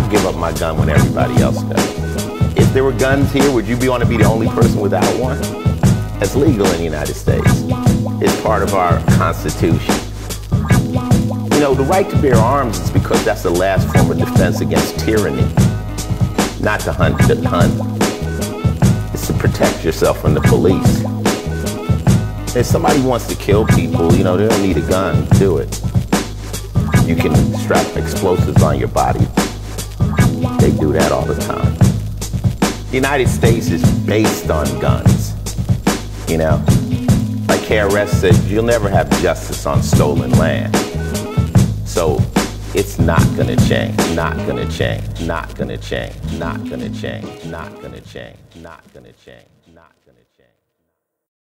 give up my gun when everybody else does. If there were guns here, would you want to be the only person without one? It's legal in the United States. It's part of our Constitution. You know, the right to bear arms is because that's the last form of defense against tyranny. Not to hunt, It's to protect yourself from the police. If somebody wants to kill people, you know, they don't need a gun to do it. You can strap explosives on your body. They do that all the time. The United States is based on guns. You know, like KRS said, you'll never have justice on stolen land. So it's not gonna change, not gonna change, not gonna change, not gonna change, not gonna change, not gonna change.